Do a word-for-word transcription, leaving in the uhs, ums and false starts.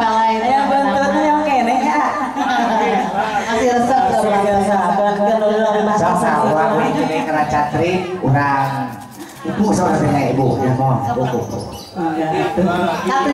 lain. Ya bentuknya yang kene ya. Masih resep Sudah sahabat kan udah masak Sawah we kene kena catri urang ibu sama dengan ibu ya mohon. Satu